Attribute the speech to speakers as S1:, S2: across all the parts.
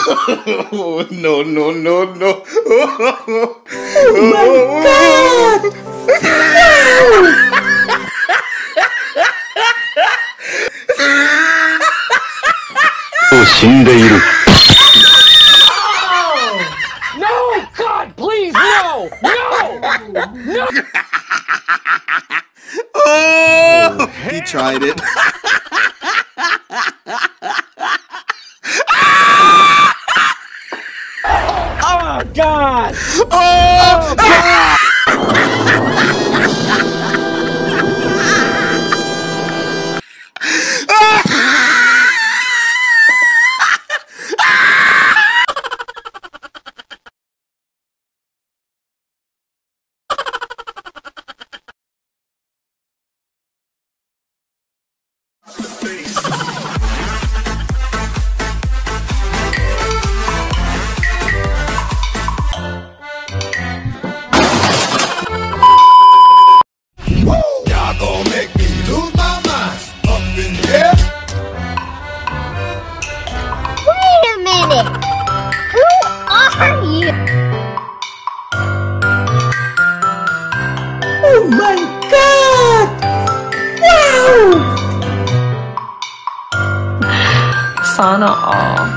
S1: Oh, no, no, no, no.
S2: Oh my God!
S3: No, God, please, no! No! No!
S1: Oh, he tried it.
S3: Oh, God!
S1: Oh, God!
S2: Oh my God! Wow!
S4: Sana all.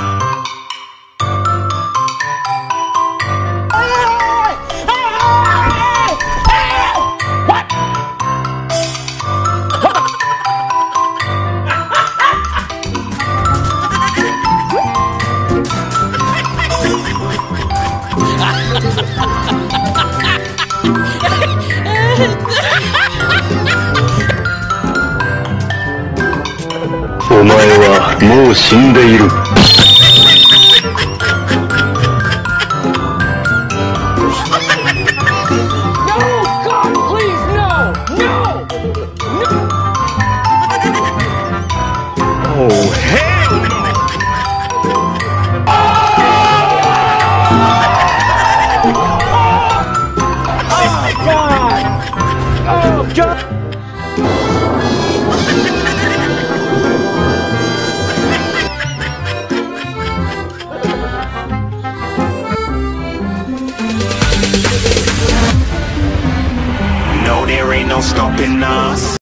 S3: Oh, hell no! Oh, God! Oh, God!
S5: No, there ain't no stopping us.